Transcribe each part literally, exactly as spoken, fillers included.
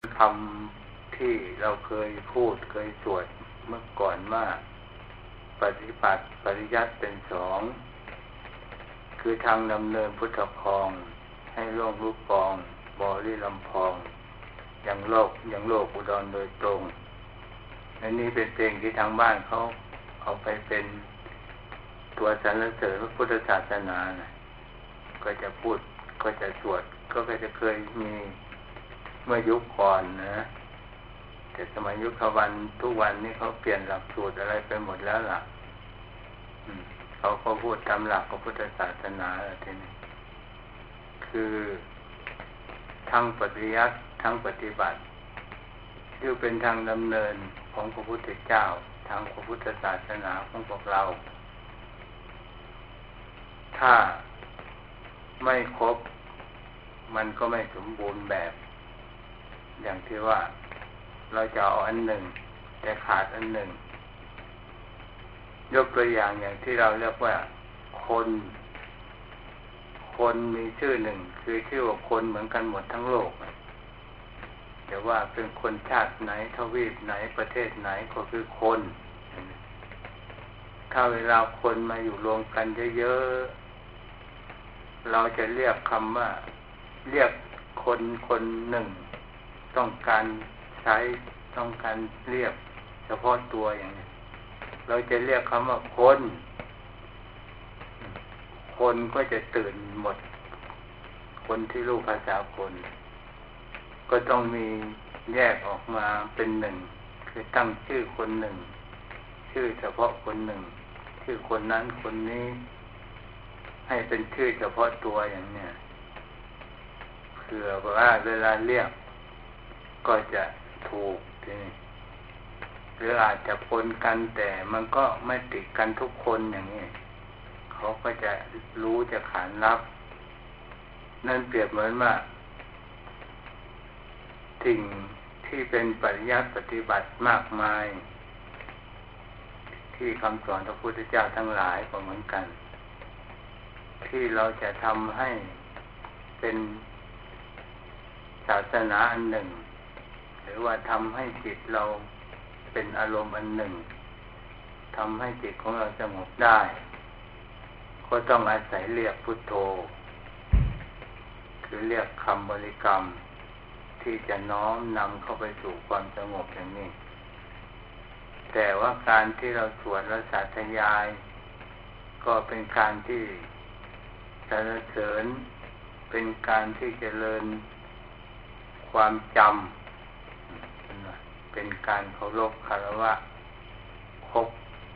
คำที่เราเคยพูดเคยสวดเมื่อก่อนว่าปฏิบัติปริยัติเป็นสองคือทางดำเนินพุทธคองให้โลกรู้ปองบริลำพองอย่างโลกอย่างโลกอุดรโดยตรงอันนี้เป็นเพลงที่ทางบ้านเขาเอาไปเป็นตัวสรรเสริญพระพุทธศาสนานะก็จะพูดก็จะสวดก็จะเคยมีเมื่อยุคก่อนนะแต่สมัยยุควันทุกวันนี้เขาเปลี่ยนหลักสูตรอะไรไปหมดแล้วล่ะเขาก็พูดตามหลักพระพุทธศาสนาทีนี้คือทั้งปฏิยัติทั้งปฏิบัติที่เป็นทางดำเนินของพระพุทธเจ้าทางพระพุทธศาสนาของพวกเราถ้าไม่ครบมันก็ไม่สมบูรณ์แบบอย่างที่ว่าเราจะเอาอันหนึ่งแต่ขาดอันหนึ่งยกตัวอย่างอย่างที่เราเรียกว่าคนคนมีชื่อหนึ่งคือชื่อว่าคนเหมือนกันหมดทั้งโลกแต่ว่าเป็นคนชาติไหนทวีปไหนประเทศไหนก็คือคนถ้าเวลาคนมาอยู่รวมกันเยอะๆเราจะเรียกคำว่าเรียกคนคนหนึ่งต้องการใช้ต้องการเรียกเฉพาะตัวอย่างนี้เราจะเรียกคำว่าคนคนก็จะตื่นหมดคนที่รู้ภาษาคนก็ต้องมีแยกออกมาเป็นหนึ่งคือตั้งชื่อคนหนึ่งชื่อเฉพาะคนหนึ่งชื่อคนนั้นคนนี้ให้เป็นชื่อเฉพาะตัวอย่างเนี้ยเผื่อว่าเวลาเรียกก็จะถูกทีนี้หรืออาจจะปนกันแต่มันก็ไม่ติดกันทุกคนอย่างนี้เขาก็จะรู้จะขานรับนั่นเปรียบเหมือนว่าสิ่งที่เป็นปริยัติปฏิบัติมากมายที่คำสอนพระพุทธเจ้าทั้งหลายก็เหมือนกันที่เราจะทำให้เป็นศาสนาอันหนึ่งหรือว่าทำให้จิตเราเป็นอารมณ์อันหนึ่งทำให้จิตของเราสงบได้ก็ต้องอาศัยเรียกพุทโธคือเรียกคำบริกรรมที่จะน้อมนำเข้าไปสู่ความสงบอย่างนี้แต่ว่าการที่เราสวดและสาธยายก็เป็นการที่สรรเสริญเป็นการที่เจริญความจำเป็นการเคารพคารวะครบ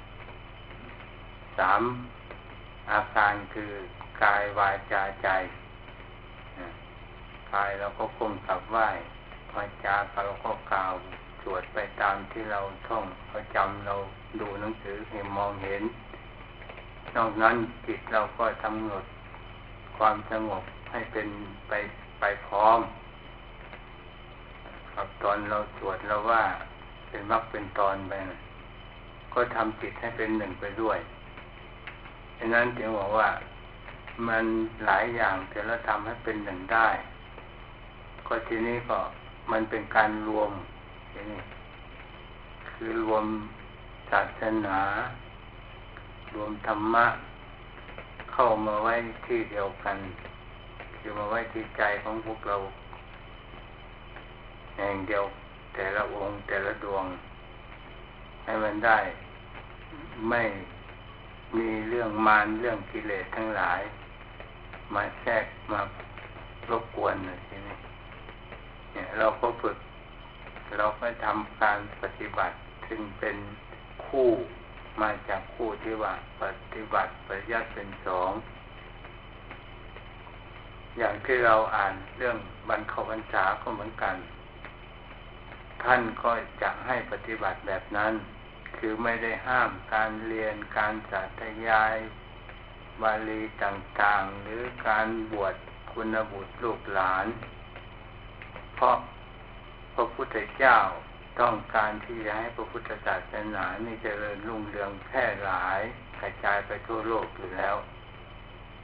สามอาการคือกายวาจาใจกายเราก็ก้มกราบไหว้วาจาเราก็กล่าวสวดไปตามที่เราท่องเราจำเราดูหนังสือเห็นมองเห็นนอกนั้นจิตเราก็กำหนดความสงบให้เป็นไปไปพร้อมครับตอนเราสวดเราว่าเป็นมรรคเป็นตอนไปก็ทำจิตให้เป็นหนึ่งไปด้วยฉะนั้นจึงบอกว่ามันหลายอย่างแต่เราทำให้เป็นหนึ่งได้ก็ทีนี้ก็มันเป็นการรวมทีนี้คือรวมศาสนารวมธรรมะเข้ามาไว้ที่เดียวกันคือมาไว้ที่ใจของพวกเราแห่งเดียวแต่ละองค์แต่ละดวงให้มันได้ไม่มีเรื่องมารเรื่องกิเลสทั้งหลายมาแทรกมารบกวนทีนี้เนี่ยเราก็ฝึกเราก็ทำการปฏิบัติซึ่งเป็นคู่มาจากคู่ที่ว่าปฏิบัติปริยัติเป็นสองอย่างที่เราอ่านเรื่องบรรเข้าพรรษาก็เหมือนกันท่านก็จะให้ปฏิบัติแบบนั้นคือไม่ได้ห้ามการเรียนการสาธยายบาลีต่างๆหรือการบวชคุณบุตรลูกหลานเพราะพระพุทธเจ้าต้องการที่จะให้พระพุทธศาสนานี่เจริญรุ่งเรืองแพร่หลายกระจายไปทั่วโลกอยู่แล้ว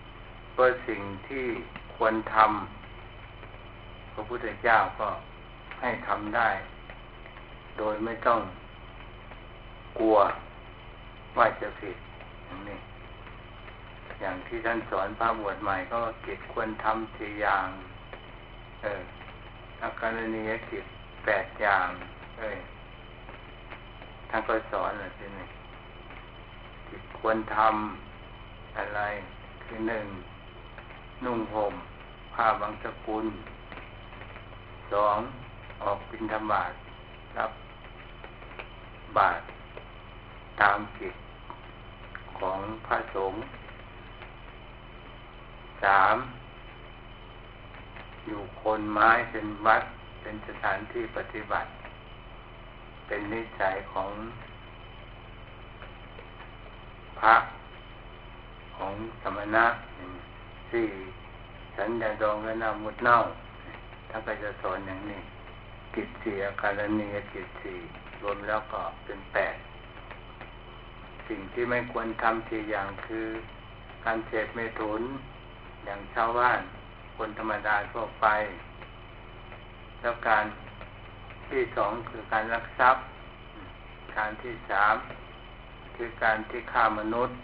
เพราะสิ่งที่ควรทำพระพุทธเจ้าก็ให้ทำได้ โดยไม่ต้องกลัวว่าจะผิดอย่างนี้อย่างที่ท่านสอนพระบวชใหม่ก็กิจควรทำสี่อย่างเอออาการณียกิจแปดอย่างเอ้ยท่านก็สอนอะไรทีนี้กิจควรทำอะไรคือหนึ่งนุ่งห่มผ้าบางสกุลสองออกบิณฑบาตรับบาตรตามกิจของพระสงฆ์สามอยู่โคนไม้เป็นวัดเป็นสถานที่ปฏิบัติเป็นนิสัยของพระของสมณะสี่สัญญาดองและนามุดเน่าถ้าก็จะสอนอย่างนี้กิจสี่อาการณียกิจสี่รวมแล้วก็เป็นแปดสิ่งที่ไม่ควรทำสี่อย่างคือการเสพเมถุนอย่างชาวบ้านคนธรรมดาทั่วไปแล้วการที่สองคือการลักทรัพย์การที่สามคือการที่ฆ่ามนุษย์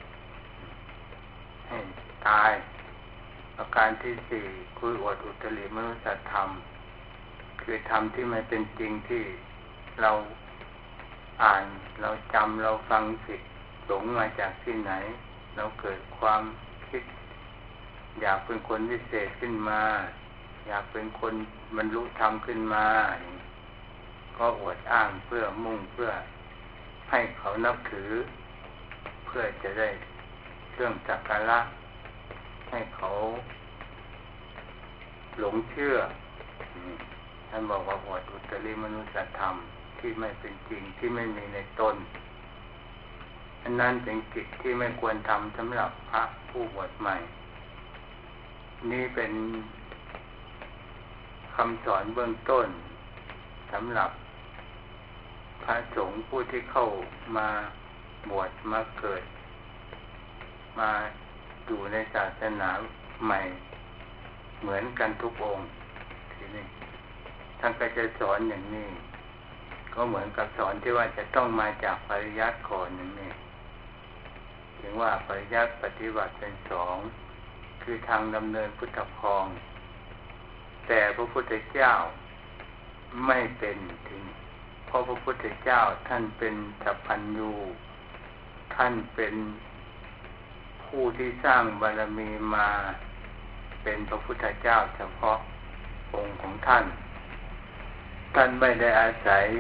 ให้ตายประการที่สี่คืออวดอุตริมนุสธรรมคือธรรมที่ไม่เป็นจริงที่เราอ่านเราจำเราฟังผิดหลงมาจากที่ไหนเราเกิดความคิดอยากเป็นคนพิเศษขึ้นมาอยากเป็นคนบรรลุธรรมขึ้นมาก็อวดอ้างเพื่อมุ่งเพื่อให้เขานับถือเพื่อจะได้เครื่องสักการะให้เขาหลงเชื่อท่านบอกว่าอวดอุตริมนุสธรรมที่ไม่เป็นจริงที่ไม่มีในตนอันนั้นเป็นกิจที่ไม่ควรทำสำหรับพระผู้บวชใหม่นี่เป็นคำสอนเบื้องต้นสำหรับพระสงฆ์ผู้ที่เข้ามาบวชมาเกิดมาอยู่ในศาสนาใหม่เหมือนกันทุกองค์ทีนี้ท่านก็จะสอนอย่างนี้ก็เหมือนกับสอนที่ว่าจะต้องมาจากปริยัติก่อนอย่างนี้ถึงว่าปริยัติปฏิบัติเป็นสองคือทางดำเนินพุทธครองแต่พระพุทธเจ้าไม่เป็นถึงเพราะพระพุทธเจ้าท่านเป็นสัพพัญญูท่านเป็นผู้ที่สร้างบารมีมาเป็นพระพุทธเจ้าเฉพาะองค์ของท่านท่านไม่ได้อาศัย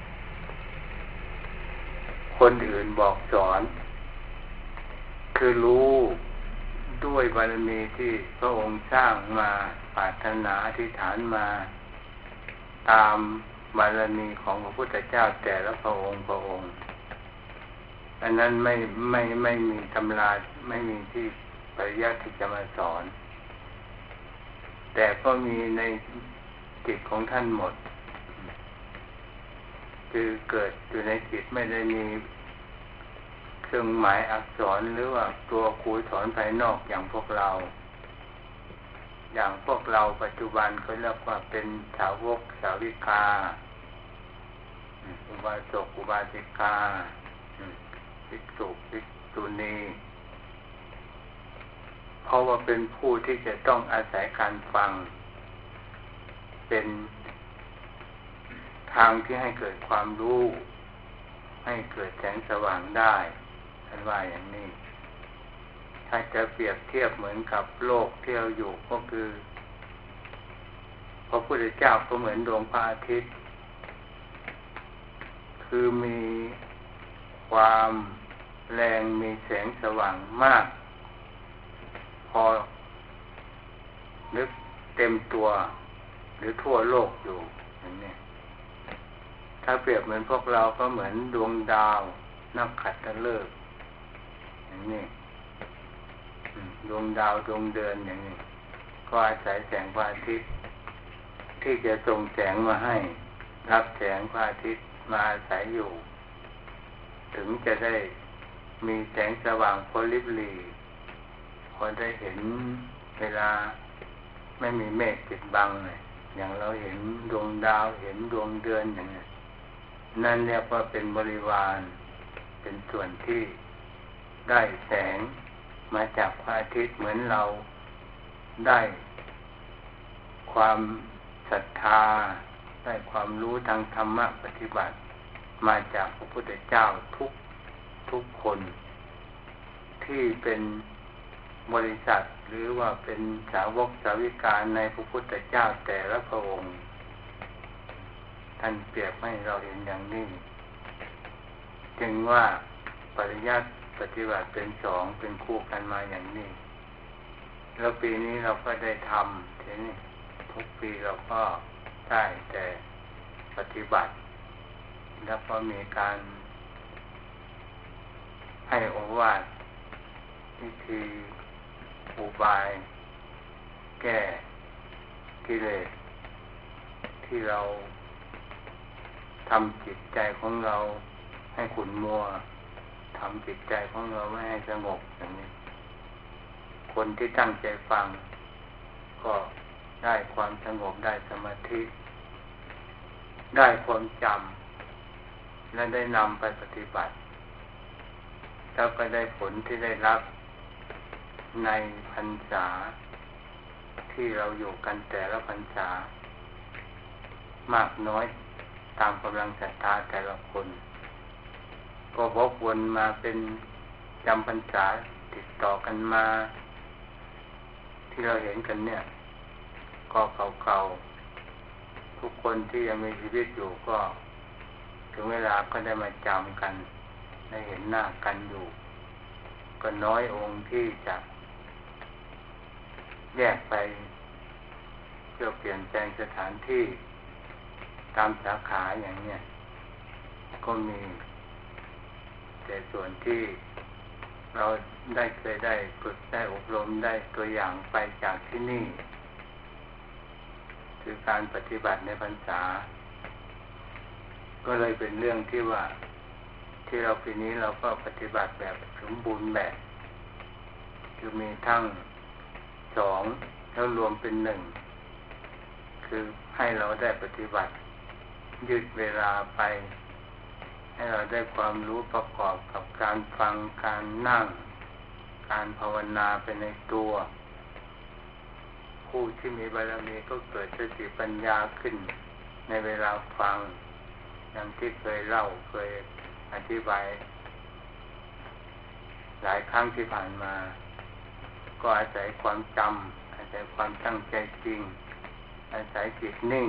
คนอื่นบอกสอนคือรู้ด้วยบารมีที่พระองค์สร้างมาปรารถนาอธิษฐานมาตามบารมีของพระพุทธเจ้าแต่ละพระองค์พระองค์อันนั้นไม่ไม่ไม่มีตำราไม่มีที่ปริยัติที่จะมาสอนแต่ก็มีในจิตของท่านหมดคือเกิดอยู่ในจิตไม่ได้มีเครื่องหมายอักษรหรือว่าตัวครูสอนภายนอกอย่างพวกเราอย่างพวกเราปัจจุบันเขาเรียกว่าเป็นสาวกสาวิกาอุบาสกอุบาสิกาภิกษุภิกษุณีเพราะว่าเป็นผู้ที่จะต้องอาศัยการฟังเป็นทางที่ให้เกิดความรู้ให้เกิดแสงสว่างได้ท่านว่าอย่างนี้ถ้าจะเปรียบเทียบเหมือนกับโลกที่เราอยู่ก็คือพระพุทธเจ้าก็เหมือนดวงพระอาทิตย์คือมีความแรงมีแสงสว่างมากพอนึกเต็มตัวหรือทั่วโลกอยู่อย่างนี้ถ้าเปรียบเหมือนพวกเราก็เหมือนดวงดาวนักขัตฤกษ์อย่างนี้ดวงดาวดวงเดือนอย่างนี้ก็อาศัยแสงพระอาทิตย์ที่จะส่งแสงมาให้รับแสงพระอาทิตย์มาอาศัยอยู่ถึงจะได้มีแสงสว่างพอลิบหลีพอได้เห็นเวลาไม่มีเมฆปิดบังเลยอย่างเราเห็นดวงดาวเห็นดวงเดือนอย่างนี้นั่นเรียกว่าเป็นบริวารเป็นส่วนที่ได้แสงมาจากพระอาทิตย์เหมือนเราได้ความศรัทธาได้ความรู้ทางธรรมะปฏิบัติมาจากพระพุทธเจ้าทุกทุกคนที่เป็นบริษัทหรือว่าเป็นสาวกสาวิกาในพระพุทธเจ้าแต่ละพระองค์ท่านเปรียบให้เราเห็นอย่างนี้จึงว่าปริยัติปฏิบัติเป็นสองเป็นคู่กันมาอย่างนี้แล้วปีนี้เราก็ได้ทำทีนี้ทุกปีเราก็ได้แต่ปฏิบัติแล้วก็มีการให้โอวาทวิธีอุบายแก้กิเลสที่เราทำจิตใจของเราให้ขุ่นมัวทำจิตใจของเราไม่ให้สงบอย่างนี้คนที่ตั้งใจฟังก็ได้ความสงบได้สมาธิได้ความจำและได้นำไปปฏิบัติแล้วก็ได้ผลที่ได้รับในพรรษาที่เราอยู่กันแต่ละพรรษามากน้อยตามกำลังศรัทธาแต่ละคนก็วกวนมาเป็นจำพรรษาติดต่อกันมาที่เราเห็นกันเนี่ยก็เก่าๆทุกคนที่ยังมีชีวิตอยู่ก็ถึงเวลาก็ได้มาจำกันได้เห็นหน้ากันอยู่ก็น้อยองค์ที่จะแยกไปเพื่อเปลี่ยนแปลงสถานที่ตามสาขาอย่างเนี้ยก็มีแต่ส่วนที่เราได้เคยได้ฝึกได้อบรมได้ตัวอย่างไปจากที่นี่คือการปฏิบัติในพรรษาก็เลยเป็นเรื่องที่ว่าที่เราปีนี้เราก็ปฏิบัติแบบสมบูรณ์แบบคือมีทั้งสองแล้วรวมเป็นหนึ่งคือให้เราได้ปฏิบัติยืดเวลาไปให้เราได้ความรู้ประกอบกับการฟังการนั่งการภาวนาไปในตัวผู้ที่มีบารมีก็เกิดสติปัญญาขึ้นในเวลาฟังอย่างที่เคยเล่าเคยอธิบายหลายครั้งที่ผ่านมาก็อาศัยความจำอาศัยความตั้งใจจริงอาศัยจิตนิ่ง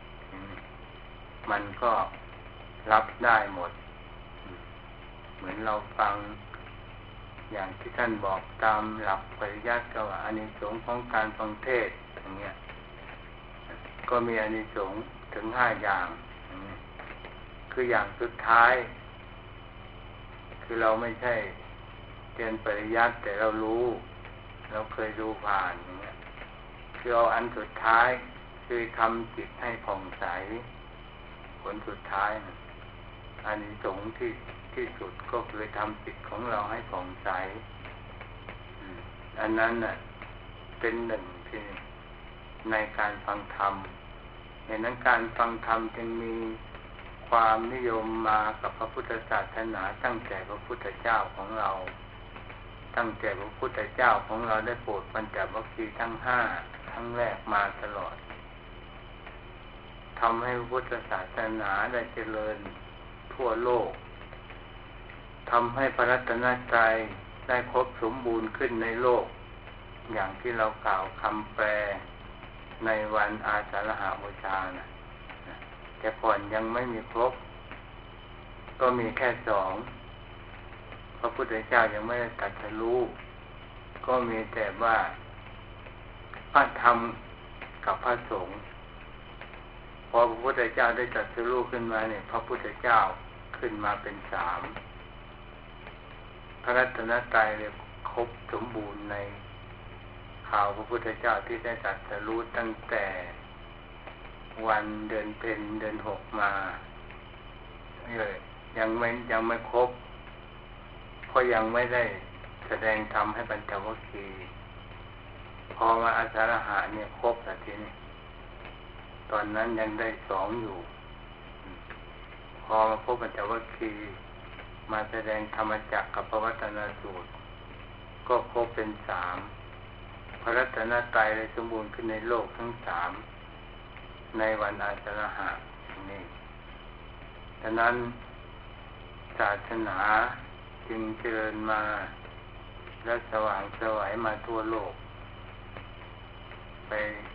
มันก็รับได้หมดเหมือนเราฟังอย่างที่ท่านบอกตามหลักปริยัติก็ว่าอานิสงส์ของการฟังเทศน์อย่างเงี้ยก็มีอานิสงส์ถึงห้าอย่างคืออย่างสุดท้ายคือเราไม่ใช่เรียนปริยัติแต่เรารู้เราเคยดูผ่านอย่างเงี้ยคือเอาอันสุดท้ายคือทำจิตให้ผ่องใสผลสุดท้ายอานิสงส์ที่ที่สุดก็คือทำจิตของเราให้ผ่องใสอันนั้นน่ะเป็นหนึ่งที่ในการฟังธรรมในนั้นการฟังธรรมจึงมีความนิยมมากับพระพุทธศาสนาตั้งแต่พระพุทธเจ้าของเราตั้งแต่พระพุทธเจ้าของเราได้โปรดปัญจวัคคีย์ทั้งห้าทั้งแรกมาตลอดทำให้พระพุทธศาสนาได้เจริญทั่วโลกทำให้พระรัตนตรัยได้ครบสมบูรณ์ขึ้นในโลกอย่างที่เรากล่าวคำแปลในวันอาสาฬหบูชานะแต่ก่อนยังไม่มีครบก็มีแค่สองพระพุทธเจ้ายังไม่ได้ตรัสรู้ก็มีแต่ว่าพระธรรมกับพระสงฆ์พอพระพุทธเจ้าได้ตรัสรู้ขึ้นมาเนี่ยพระพุทธเจ้าขึ้นมาเป็นสามพระรัตนตรัยเลยครบสมบูรณ์ในข่าวพระพุทธเจ้าที่ได้ตรัสรู้ตั้งแต่วันเดือนเพ็ญเดือนหกมาเลยยังไม่ยังไม่ครบเพราะยังไม่ได้แสดงธรรมให้ปัญจวัคคีย์พอมาอาสาฬหะเนี่ยครบแล้วทีนี้ตอนนั้นยังได้สองอยู่พอมาพบปัญจวัคคีย์มาแสดงธรรมจักรกับพระวัฒนสูตรก็ครบเป็นสามพระรัตนตรัยเลยสมบูรณ์ขึ้นในโลกทั้งสามในวันอาสาฬหะนี่ฉะนั้นศาสนาจึงเจริญมาและสว่างไสวมาทั่วโลกไป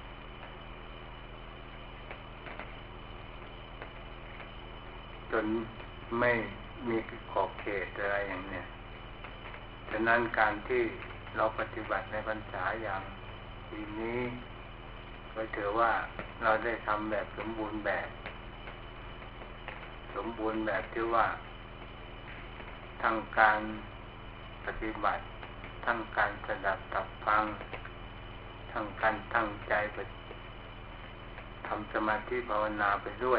จนไม่มีขอบเขตอะไรอย่างเนี้ยฉะนั้นการที่เราปฏิบัติในพรรษาอย่างปีนี้ก็ถือว่าเราได้ทำแบบสมบูรณ์แบบสมบูรณ์แบบที่ว่าทั้งการปฏิบัติทั้งการสดับตับฟังทั้งการตั้งใจไปทำสมาธิภาวนาไปด้วย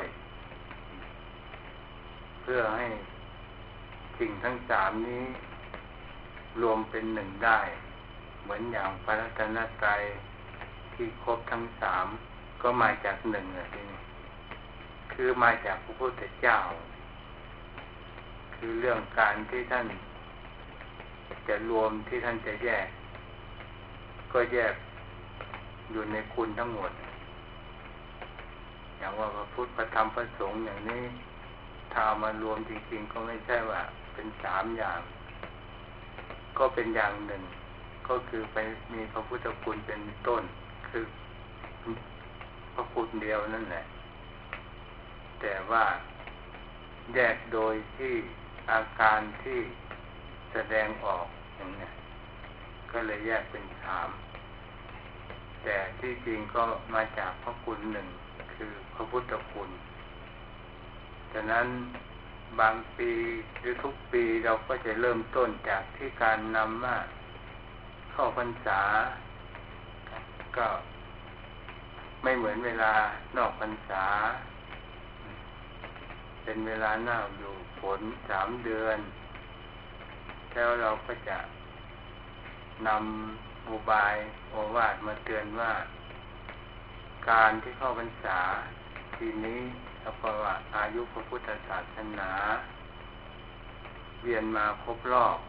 เพื่อให้สิ่งทั้งสามนี้รวมเป็นหนึ่งได้เหมือนอย่างพระรัตนตรัยที่ครบทั้งสามก็มาจากหนึ่งอ่ะทีนี้คือมาจากพระพุทธเจ้าคือเรื่องการที่ท่านจะรวมที่ท่านจะแยกก็แยกอยู่ในคุณทั้งหมดอย่างว่าพระพุทธพระธรรมพระสงฆ์อย่างนี้ถ้าเอามารวมจริงๆก็ไม่ใช่ว่าเป็นสามอย่างก็เป็นอย่างหนึ่งก็คือไปมีพระพุทธคุณเป็นต้นคือพระคุณเดียวนั่นแหละแต่ว่าแยกโดยที่อาการที่แสดงออกอย่างนี้ก็เลยแยกเป็นสามแต่ที่จริงก็มาจากพระคุณหนึ่งคือพระพุทธคุณฉะนั้นบางปีหรือทุกปีเราก็จะเริ่มต้นจากที่การนำว่าเข้าพรรษาก็ไม่เหมือนเวลานอกพรรษาเป็นเวลาหน้าอยู่ฝนสามเดือนแล้วเราก็จะนำอุบายโอวาทมาเตือนว่าการที่เข้าพรรษาทีนี้เพราะว่าอายุพระพุทธศาสนาเวียนมาครบรอบ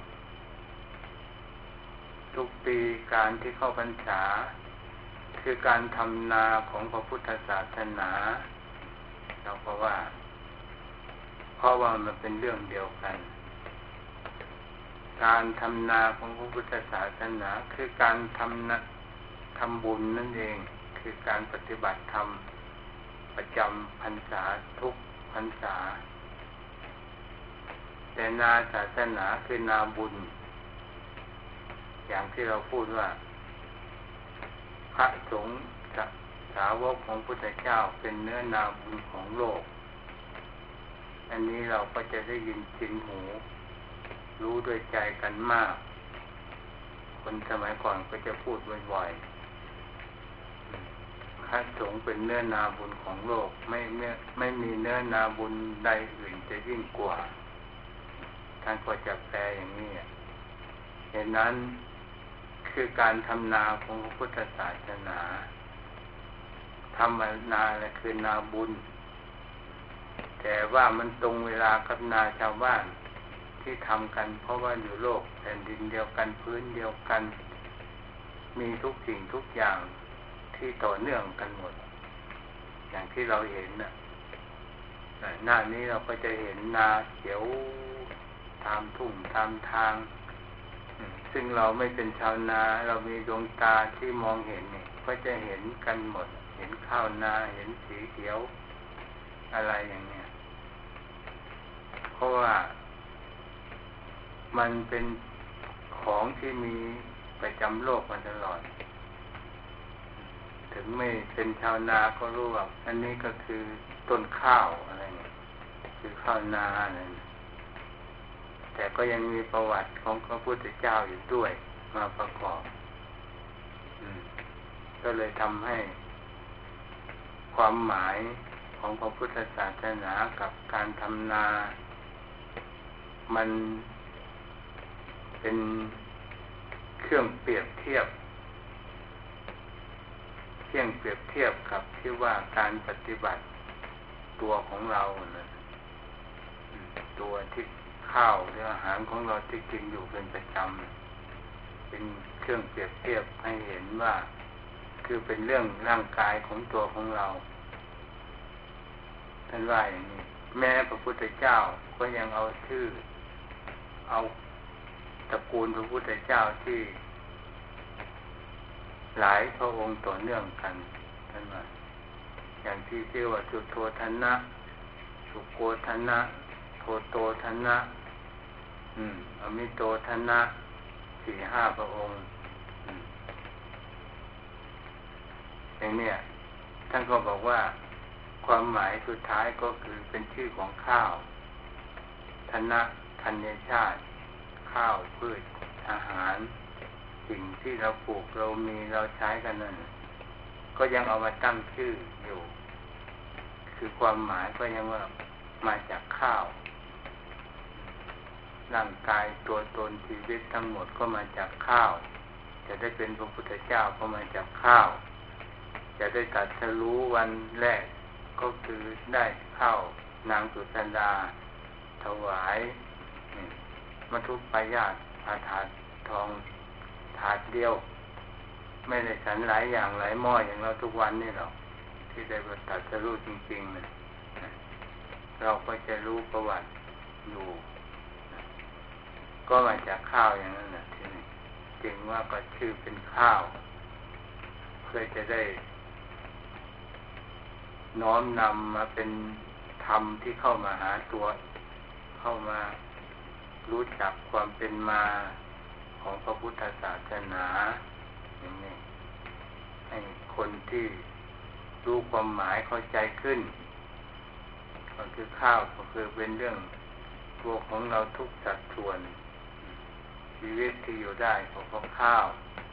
ทุกปีการที่เข้าพรรษาคือการทำนาของพระพุทธศาสนาเราก็ว่าเพราะว่ามันเป็นเรื่องเดียวกันการทำนาของพระพุทธศาสนาคือการทำนะทำบุญนั่นเองคือการปฏิบัติธรรมประจำพรรษาทุกพรรษาแต่นาศาสนาคือนาบุญอย่างที่เราพูดว่าพระสงฆ์สาวกของพุทธเจ้าเป็นเนื้อนาบุญของโลกอันนี้เราก็จะได้ยินชินหูรู้ด้วยใจกันมากคนสมัยก่อนก็จะพูดบ่อยๆพระสงฆ์เป็นเนื้อนาบุญของโลกไม่ไม่ไม่มีเนื้อนาบุญใดอื่นจะยิ่งกว่าท่านก็จะแปลอย่างนี้เหตุนั้นคือการทำนาของพระพุทธศาสนาทำนาและคือนาบุญแต่ว่ามันตรงเวลากับนาชาวบ้านที่ทำกันเพราะว่าอยู่โลกแผ่นดินเดียวกันพื้นเดียวกันมีทุกสิ่งทุกอย่างที่ต่อเนื่องกันหมดอย่างที่เราเห็นน่ะหน้านี้เราก็จะเห็นนาเขียวตามทุ่งตามทางซึ่งเราไม่เป็นชาวนาเรามีดวงตาที่มองเห็นนี่ก็จะเห็นกันหมดเห็นข้าวนาเห็นสีเขียวอะไรอย่างเนี้ยเพราะว่ามันเป็นของที่มีประจำโลกมาตลอดถึงไม่เป็นชาวนาก็รู้ว่าอันนี้ก็คือต้นข้าวอะไรเนี่ยคือข้าวนาอะไรแต่ก็ยังมีประวัติของพระพุทธเจ้าอยู่ด้วยมาประกอบก็เลยทำให้ความหมายของพระพุทธศาสนากับการทำนามันเป็นเครื่องเปรียบเทียบเที่ยงเปรียบเทียบกับที่ว่าการปฏิบัติตัวของเรานะตัวที่ข้าวหรืออาหารของเราที่กินอยู่เป็นประจำเป็นเครื่องเปรียบเทียบให้เห็นว่าคือเป็นเรื่องร่างกายของตัวของเราท่านว่าอย่างนี้แม้พระพุทธเจ้าก็ยังเอาชื่อเอาตระกูลพระพุทธเจ้าที่หลายพระองค์ต่อเนื่องกันท่านว่าอย่างที่เรียกว่าสุโธทนะสุโกทนะโทโตทนะอืมอมิโตทนะสี่ห้าพระองค์อย่างเนี้ยท่านก็บอกว่าความหมายสุดท้ายก็คือเป็นชื่อของข้าวทนะธัญชาติข้าวพืชอาหารสิ่งที่เราปลูกเรามีเราใช้กันนั่นก็ยังเอามาตั้งชื่ออยู่คือความหมายก็ยังว่ามาจากข้าวร่างกายตัวตนชีวิตทั้งหมดก็มาจากข้าวจะได้เป็นพระพุทธเจ้าก็มาจากข้าวจะได้ตรัสรู้วันแรกก็คือได้ข้าวนางสุสันดาถวายมัทุปายาตอาถาดทองถาดเดียวไม่ได้ฉันหลายอย่างหลายหม้ออย่างเราทุกวันนี่หรอกที่ได้ตรัสรู้จริงๆนะเราก็จะรู้ประวัติอยู่ก็มาจากข้าวอย่างนั้นนะที่นี่จึงว่าก็ชื่อเป็นข้าวเพื่อจะได้น้อมนำมาเป็นธรรมที่เข้ามาหาตัวเข้ามารู้จักความเป็นมาของพระพุทธศาสนาอย่างนี้ให้คนที่รู้ความหมายเข้าใจขึ้นก็คือข้าวก็คือเป็นเรื่องตัวของเราทุกสัดส่วนชีวิตที่อยู่ได้ก็เพราะข้าว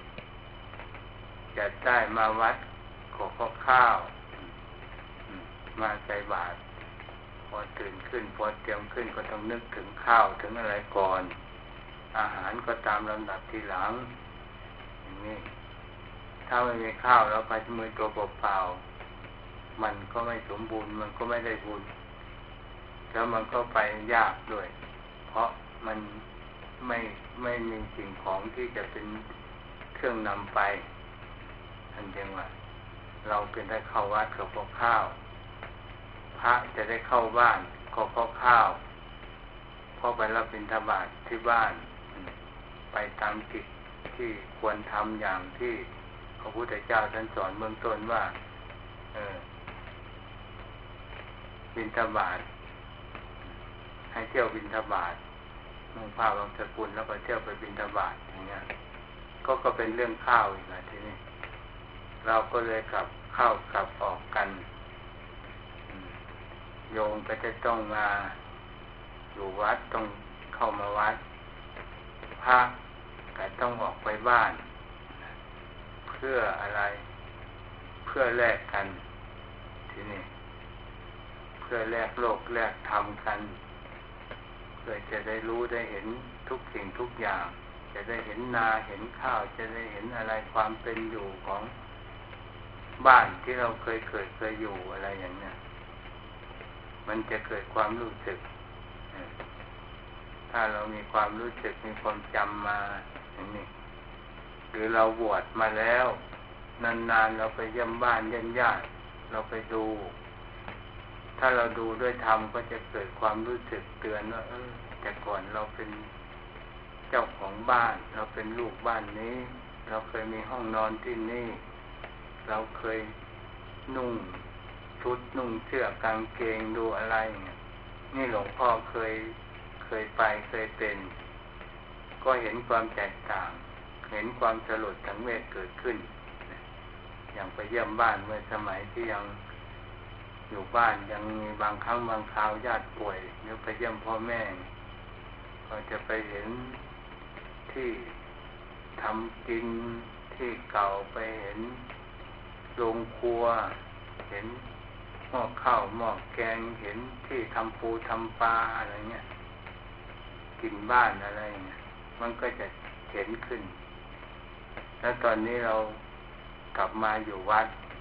จะได้มาวัดก็เพราะข้าวมาใส่บาตรพอตื่นขึ้นพอเตรียมขึ้นก็ต้องนึกถึงข้าวถึงอะไรก่อนอาหารก็ตามลำดับทีหลังอย่างนี้ถ้าไม่มีข้าวแล้วไปมือตัวเปล่าๆมันก็ไม่สมบูรณ์มันก็ไม่ได้บุญแล้วมันก็ไปยากด้วยเพราะมันไม่ไม่มีสิ่งของที่จะเป็นเครื่องนำไปท่านเรียกว่าเราเป็นได้เข้าวัดก็เพราะข้าวพระจะได้เข้าบ้านก็เพราะข้าวเพราะไปรับบิณฑบาตที่บ้านไปตามกิจที่ควรทำอย่างที่พระพุทธเจ้าท่านสอนเบื้องต้นว่าเออบิณฑบาตให้เที่ยวบิณฑบาตนุ่งผ้าบางสกุลแล้วก็เที่ยวไปบิณฑบาตอย่างเงี้ยก็ก็เป็นเรื่องข้าวอีกนะทีนี้เราก็เลยกลับเข้ากลับออกกันโยมก็จะต้องมาอยู่วัดต้องเข้ามาวัดพระก็ต้องออกไปบ้านเพื่ออะไรเพื่อแลกกันทีนี้เพื่อแลกโลกแลกธรรมกันเพื่อจะได้รู้ได้เห็นทุกสิ่งทุกอย่างจะได้เห็นนาเห็นข้าวจะได้เห็นอะไรความเป็นอยู่ของบ้านที่เราเคยเคยเคยอยู่อะไรอย่างเนี้ยมันจะเกิดความรู้สึกถ้าเรามีความรู้สึกมีความจำมาอย่างนี้หรือเราบวชมาแล้วนานๆเราไปเยี่ยมบ้านเยี่ยมญาติเราไปดูถ้าเราดูด้วยธรรมก็จะเกิดความรู้สึกเตือนว่าเออแต่ก่อนเราเป็นเจ้าของบ้านเราเป็นลูกบ้านนี้เราเคยมีห้องนอนที่นี่เราเคยนุ่งชุดนุ่งเสื้อกางเกงดูอะไรเนี่ยนี่หลวงพ่อเคยเคยไปเคยเป็นก็เห็นความแตกต่างเห็นความสลดสังเวชเกิดขึ้นอย่างไปเยี่ยมบ้านเมื่อสมัยที่ยังอยู่บ้านยังมีบางครั้งบางคราวญาติป่วยหรือไปเยี่ยมพ่อแม่ก็จะไปเห็นที่ทำกินที่เก่าไปเห็นโรงครัวเห็นหม้อข้าวหม้อแกงเห็นที่ทำปูทำปลาอะไรเงี้ยกินบ้านอะไรเงี้ยมันก็จะเห็นขึ้นแล้วตอนนี้เรากลับมาอยู่วัด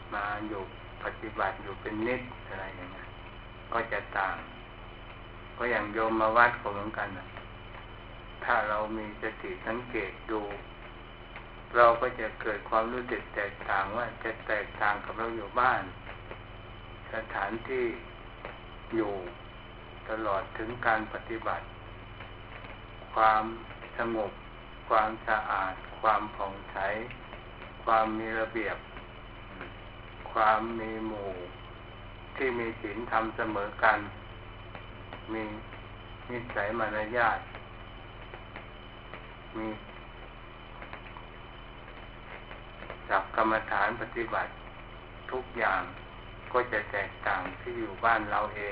มาอยู่ปฏิบัติอยู่เป็นนิดอะไรอย่างเงี้ยก็จะต่างก็อย่างโยมมาวัดก็เหมือนกันนะถ้าเรามีสติสังเกตดูเราก็จะเกิดความรู้สึกแตกต่างว่าจะแตกต่างกับเราอยู่บ้านสถานที่อยู่ตลอดถึงการปฏิบัติความสงบความสะอาดความผ่องใสความมีระเบียบความมีหมู่ที่มีศีลธรรมเสมอกันมีนิสัยมารยาทมีหลักกรรมฐานปฏิบัติทุกอย่างก็จะแตกต่างที่อยู่บ้านเราเอง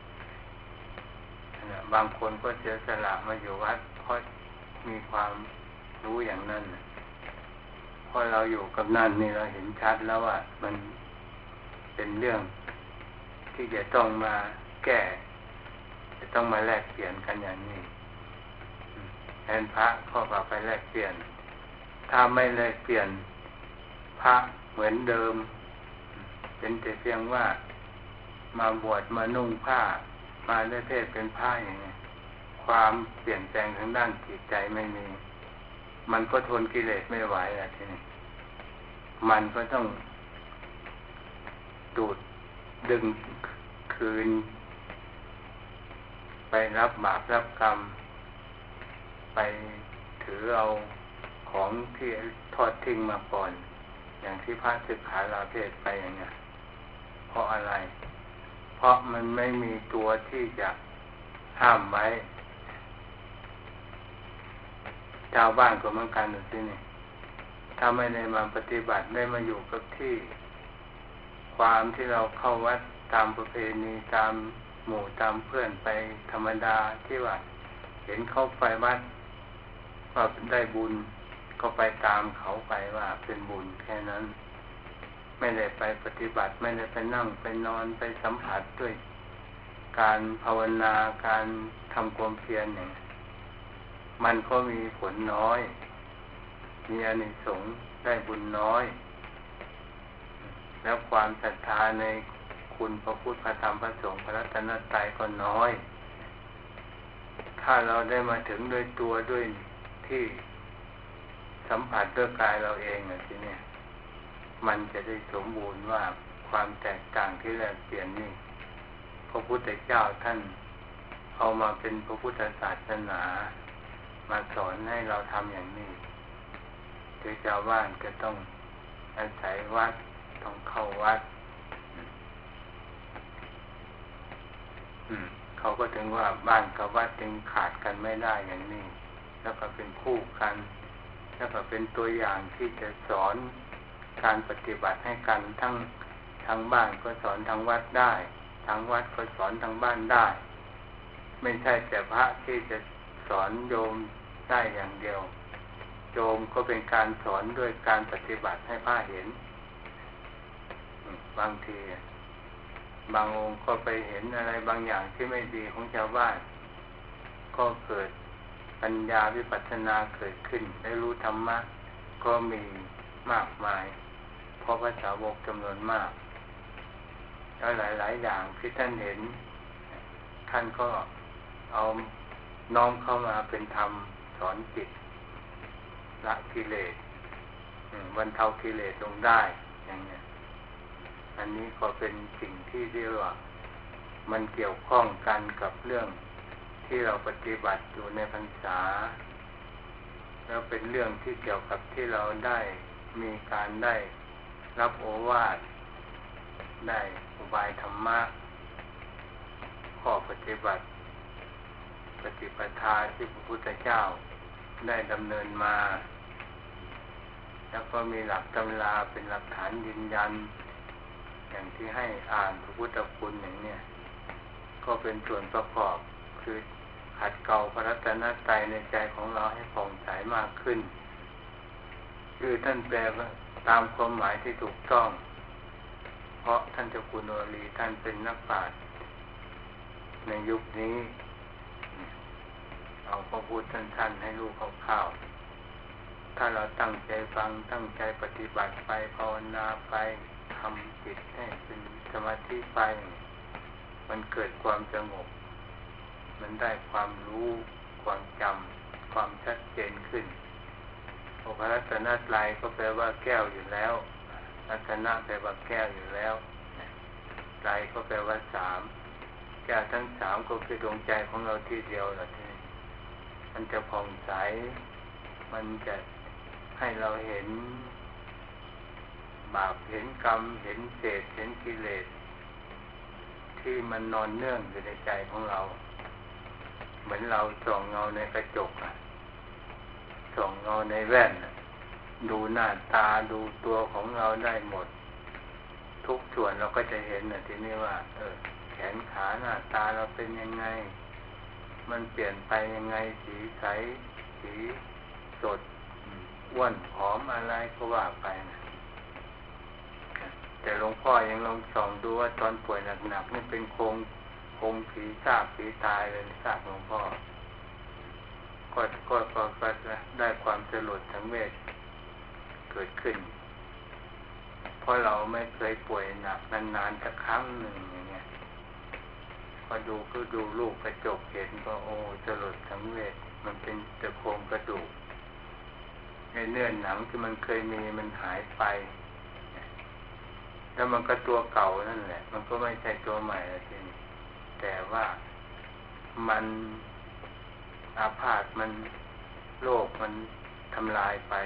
บางคนก็เสียสละมาอยู่วัดเพราะมีความรู้อย่างนั้นพอเราอยู่กับนั่นนี่เราเห็นชัดแล้วว่ามันเป็นเรื่องที่จะต้องมาแก้จะต้องมาแลกเปลี่ยนกันอย่างนี้แทนพระก็กลับไปแลกเปลี่ยนถ้าไม่แลกเปลี่ยนพระเหมือนเดิมเป็นแต่เพียงว่ามาบวชมานุ่งผ้ามาได้เพศเป็นผ้าอย่างนี้ความเปลี่ยนแปลงทางด้านจิตใจไม่มีมันก็ทนกิเลสไม่ไหวอะทีนี้มันก็ต้องดูดดึงคืนไปรับบาปรับกรรมไปถือเอาของที่ทอดทิ้งมาก่อนอย่างที่พระศึกษาลาเพศไปอย่างเงี้ยเพราะอะไรเพราะมันไม่มีตัวที่จะห้ามไว้ชาวบ้านก็เหมือนกันสินี่ถ้าไม่ได้มาปฏิบัติได้มาอยู่กับที่ความที่เราเข้าวัดตามประเพณีตามหมู่ตามเพื่อนไปธรรมดาที่ว่าเห็นเขาไปวัดว่าได้บุญก็ไปตามเขาไปว่าเป็นบุญแค่นั้นไม่ได้ไปปฏิบัติไม่ได้ไปนั่งไปนอนไปสัมผัสด้วยการภาวนาการทำความเพียรเนี่ยมันก็มีผลน้อยมีอานิสงส์ได้บุญน้อยแล้วความศรัทธาในคุณพระพุทธพระธรรมพระสงฆ์พระรัตนตรัยก็น้อยถ้าเราได้มาถึงด้วยตัวด้วยที่สัมผัสด้วยกายเราเองอ่ะทีนี้มันจะได้สมบูรณ์ว่าความแตกต่างที่แลกเปลี่ยนนี่พระพุทธเจ้าท่านเอามาเป็นพระพุทธศาสนามาสอนให้เราทำอย่างนี้คือชาวบ้านก็ต้องอาศัยวัดต้องเข้าวัดอืมเขาก็ถึงว่าบ้านกับวัดจึงขาดกันไม่ได้อย่างนี้แล้วก็เป็นคู่กันแล้วก็เป็นตัวอย่างที่จะสอนการปฏิบัติให้กันทั้งทางบ้านก็สอนทางวัดได้ทางวัดก็สอนทางบ้านได้ไม่ใช่แต่พระที่จะสอนโยมได้อย่างเดียวโยมก็เป็นการสอนด้วยการปฏิบัติให้พระเห็นบางทีบางองค์ก็ไปเห็นอะไรบางอย่างที่ไม่ดีของชาวบ้านก็เกิดปัญญาวิปัสสนาเกิดขึ้นได้รู้ธรรมะก็มีมากมายเพราะพระสาวกจำนวนมากแล้วหลายๆอย่างที่ท่านเห็นท่านก็เอาน้อมเข้ามาเป็นธรรมสอนจิตละกิเลสบรรเทากิเลสลงได้อย่างเงี้ยอันนี้ก็เป็นสิ่งที่เรียกว่ามันเกี่ยวข้องกันกับเรื่องที่เราปฏิบัติอยู่ในพรรษาแล้วเป็นเรื่องที่เกี่ยวกับที่เราได้มีการได้รับโอวาทได้อุบายธรรมะข้อปฏิบัติปฏิปทาที่พระพุทธเจ้าได้ดำเนินมาแล้วก็มีหลักตำราเป็นหลักฐานยืนยันอย่างที่ให้อ่านพระพุทธคุณอย่างเนี้ยก็เป็นส่วนประกอบคือขัดเกลาพระรัตนตรัยในใจของเราให้ผ่องใสมากขึ้นคือท่านแปลตามความหมายที่ถูกต้องเพราะท่านเจ้าคุณวลีท่านเป็นนักปราชญ์ในยุคนี้เอาพระพุทธท่านให้รู้คร่าวๆถ้าเราตั้งใจฟังตั้งใจปฏิบัติไปภาวนาไปทำจิตให้เป็นสมาธิไปมันเกิดความสงบมันได้ความรู้ความจำความชัดเจนขึ้นพระรัตนตรัยก็แปลว่าแก้วอยู่แล้วรัตนะแปลว่าแก้วอยู่แล้วไตรก็แปลว่าสามแก้วทั้งสามก็คือดวงใจของเราที่เดียวแหละที่มันจะผ่องใสมันจะให้เราเห็นบาปเห็นกรรมเห็นเศษเห็นกิเลสที่มันนอนเนื่องอยู่ในใจของเราเหมือนเราส่องเงาในกระจกอะส่องเงาในแว่นดูหน้าตาดูตัวของเราได้หมดทุกส่วนเราก็จะเห็นนะทีนี้ว่าเออแขนขาหน้าตาเราเป็นยังไงมันเปลี่ยนไปยังไงสีใสสีสดอ้วนผอมอะไรก็ว่าไปนะแต่หลวงพ่อยังลองส่องดูว่าตอนป่วยหนักๆนี่เป็นโครงโครงผีซากผีตายเลยซากหลวงพ่อก็ก็ก็ก็ได้ความสลดทั้งเวทเกิดขึ้นเพราะเราไม่เคยป่วยหนักนานๆสักครั้งหนึ่งอย่างเงี้ยพอดูก็ดูลูกกระจกเห็นก็โอ้สลดทั้งเวทมันเป็นแต่โครงกระดูกในเนื้อหนังที่มันเคยมีมันหายไปแล้วมันก็ตัวเก่านั่นแหละมันก็ไม่ใช่ตัวใหม่แล้วทีนี้แต่ว่ามันอาพาธมันโรคมันทำลายไป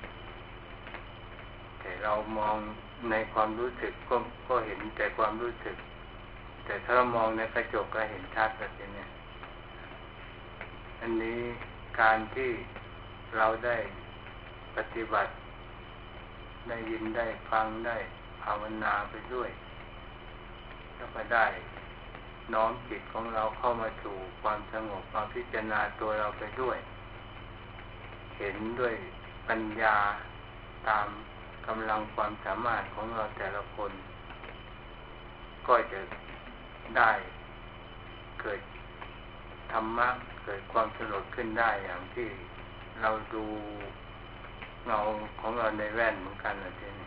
แต่เรามองในความรู้สึกก็ก็เห็นแต่ความรู้สึกแต่ถ้าเรามองในกระจกก็เห็นชัดแบบนี้อันนี้การที่เราได้ปฏิบัติได้ยินได้ฟังได้ภาวนาไปด้วยแล้วก็ได้น้อมจิตของเราเข้ามาสู่ความสงบมาพิจารณาตัวเราไปด้วยเห็นด้วยปัญญาตามกำลังความสามารถของเราแต่ละคนก็จะได้เกิดธรรมะเกิดความสลดขึ้นได้อย่างที่เราดูเงาของเราในแว่นเหมือนกันนะทีนี้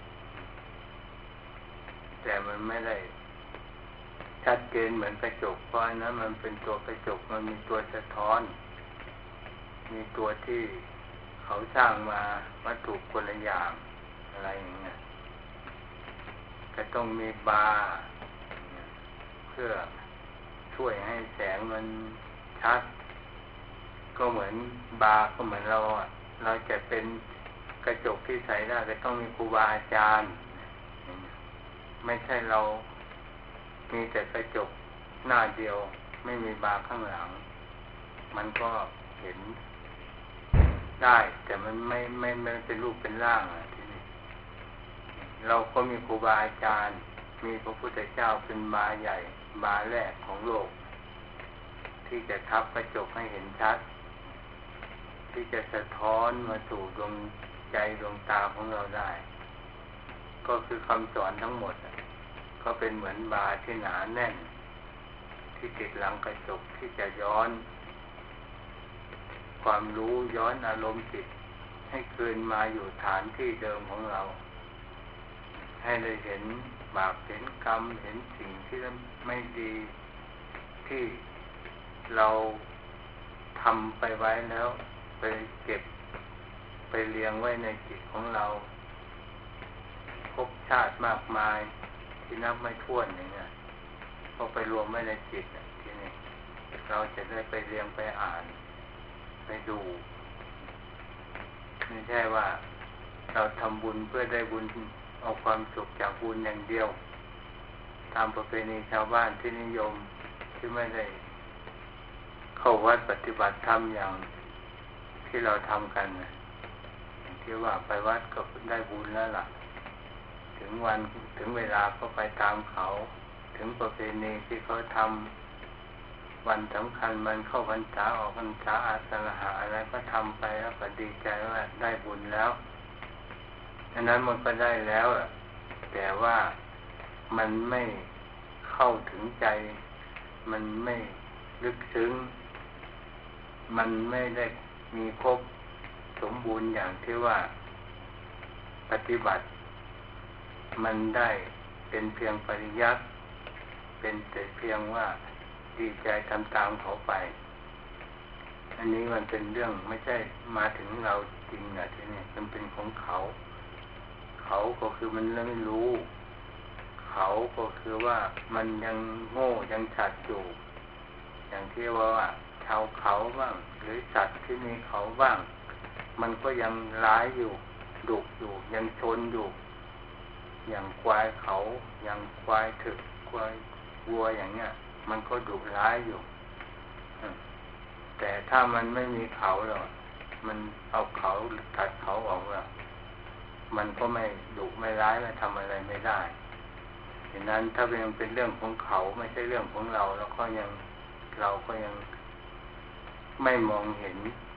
แต่มันไม่ได้ชัดเจนเหมือนกระจกเพราะนั้นมันเป็นตัวกระจกมันมีตัวสะท้อนมีตัวที่เขาสร้างมาวัตถุคนละอย่างอะไรอย่างเงี้ยก็ต้องมีบาร์เพื่อช่วยให้แสงมันชัดก็เหมือนบาร์ก็เหมือนเราเราจะเป็นกระจกที่ใส่ได้ก็ต้องมีครูบาอาจารย์ไม่ใช่เรามีแต่กระจกหน้าเดียวไม่มีบาร์ข้างหลังมันก็เห็นได้แต่มันไม่ไม่ไม่เป็นรูปเป็นร่างอ่ะทีนี้เราก็มีครูบาอาจารย์มีพระพุทธเจ้าเป็นบาร์ใหญ่บาร์แรกของโลกที่จะทับกระจกให้เห็นชัดที่จะสะท้อนมาสู่ดวงใจดวงตาของเราได้ก็คือคำสอนทั้งหมดก็เป็นเหมือนบาร์ที่หนาแน่นที่ติดหลังกระจกที่จะย้อนความรู้ย้อนอารมณ์จิตให้คืนมาอยู่ฐานที่เดิมของเราให้ได้เห็นบาปเห็นกรรมเห็นสิ่งที่ไม่ดีที่เราทำไปไว้แล้วไปเก็บไปเรียงไว้ในจิตของเราภพชาติมากมายที่นับไม่ถ้วนอย่างเงี้ยพอไปรวมไว้ในจิตทีนี้เราจะได้ไปเรียงไปอ่านไปดูไม่ใช่ว่าเราทำบุญเพื่อได้บุญเอาความสุขจากบุญอย่างเดียวตามประเพณีชาวบ้านที่นิยมที่ไม่ได้เข้าวัดปฏิบัติธรรมอย่างที่เราทำกันนะที่ว่าไปวัดก็ได้บุญแล้วล่ะถึงวันถึงเวลาก็ไปตามเขาถึงประเพณีที่เขาทำวันสำคัญมันเข้าพรรษาออกพรรษาอาสาฬหะอะไรก็ทำไปแล้วก็ดีใจว่าได้บุญแล้วอันนั้นมันก็ได้แล้วแต่ว่ามันไม่เข้าถึงใจมันไม่ลึกซึ้งมันไม่ได้มีครบสมบูรณ์อย่างที่ว่าปฏิบัติมันได้เป็นเพียงปริยัติเป็นแต่เพียงว่าดีใจทำตามเขาไปอันนี้มันเป็นเรื่องไม่ใช่มาถึงเราจริงนะที่นี่มันเป็นของเขาเขาก็คือมันไม่รู้เขาก็คือว่ามันยังโง่ยังฉัดอยู่อย่างที่ว่าชาวเขาบ้างหรือสัตว์ที่มีเขาบ้างมันก็ยังร้ายอยู่ดุอยู่ยังชนอยู่อย่างควายเขาอย่างควายถึกควายวัวอย่างเงี้ยมันก็ดุร้ายอยู่แต่ถ้ามันไม่มีเขาหรอกมันเอาเขาตัดเขาออกแล้วมันก็ไม่ดุไม่ร้ายไม่ทำอะไรไม่ได้ฉะนั้นถ้าเป็นเป็นเรื่องของเขาไม่ใช่เรื่องของเราแล้วก็ยังเราก็ยังไม่มองเห็น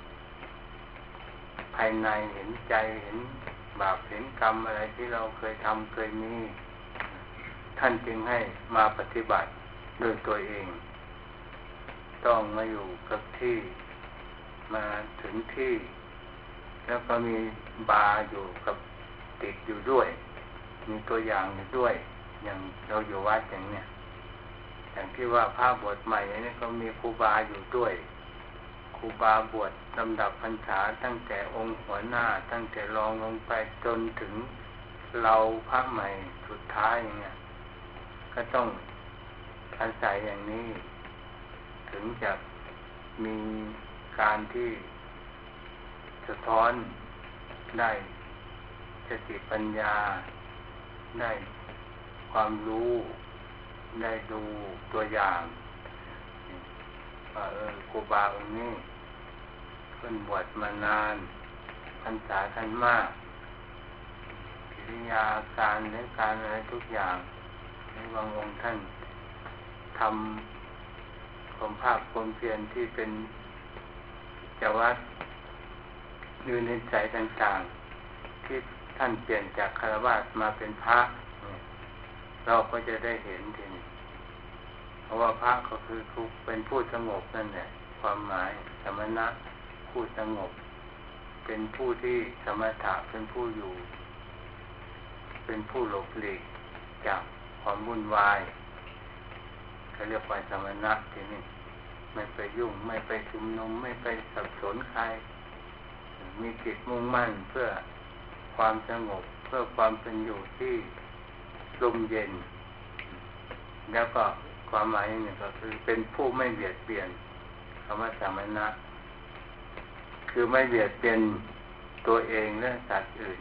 ภายในเห็นใจเห็นบาปเห็นกรรมอะไรที่เราเคยทำเคยมีท่านจึงให้มาปฏิบัติด้วยตัวเองต้องมาอยู่กับที่มาถึงที่แล้วก็มีบาอยู่กับติดอยู่ด้วยมีตัวอย่างอยู่ด้วยอย่างเราอยู่วัดอย่างเนี้ยอย่างที่ว่าพระบวชใหม่อย่างนี้ก็มีครูบาอยู่ด้วยครูบาบวชลำดับพรรษาตั้งแต่องค์หัวหน้าตั้งแต่รองลงไปจนถึงเราพระใหม่สุดท้ายอย่างเงี้ยก็ต้องอาศัยอย่างนี้ถึงจะมีการที่สะท้อนได้สติปัญญาได้ความรู้ได้ดูตัวอย่างว่าเออครูบาองค์นี้เพิ่นบวชมานานพรรษาท่านมากกิริยาการและการอะไรทุกอย่างในบางองค์ท่านทำความภาคความเพียรที่เป็นจวัตรอยู่ในใจต่างๆที่ท่านเปลี่ยนจากฆราวาสมาเป็นพระเราก็จะได้เห็นทีนี้เพราะว่าพระก็คือเป็นผู้สงบนั่นแหละความหมายสมณะผู้สงบเป็นผู้ที่สมถะเป็นผู้อยู่เป็นผู้หลบหลีกจากความวุ่นวายเขาเรียกว่าสมณะทีนี้ไม่ไปยุ่งไม่ไปชุมนุมไม่ไปสับสนใครมีจิตมุ่งมั่นเพื่อความสงบเพื่อความเป็นอยู่ที่ลมเย็นแล้วก็ความหมายนี่ก็คือเป็นผู้ไม่เบียดเบียนคำว่าสมณะคือไม่เบียดเบียนตัวเองและสัตว์อื่น